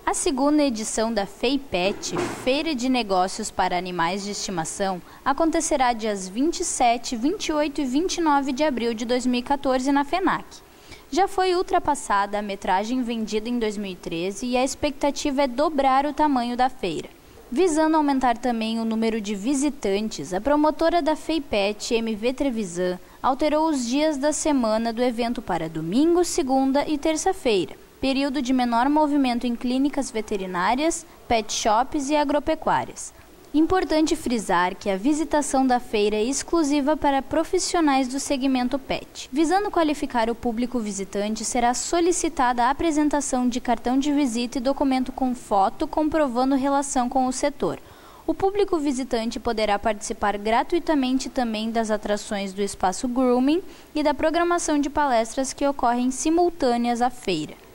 A segunda edição da FEIPET, Feira de Negócios para Animais de Estimação, acontecerá dias 27, 28 e 29 de abril de 2014 na FENAC. Já foi ultrapassada a metragem vendida em 2013 e a expectativa é dobrar o tamanho da feira. Visando aumentar também o número de visitantes, a promotora da FEIPET, MV Trevisan, alterou os dias da semana do evento para domingo, segunda e terça-feira, período de menor movimento em clínicas veterinárias, pet shops e agropecuárias. Importante frisar que a visitação da feira é exclusiva para profissionais do segmento pet. Visando qualificar o público visitante, será solicitada a apresentação de cartão de visita e documento com foto comprovando relação com o setor. O público visitante poderá participar gratuitamente também das atrações do espaço grooming e da programação de palestras que ocorrem simultâneas à feira.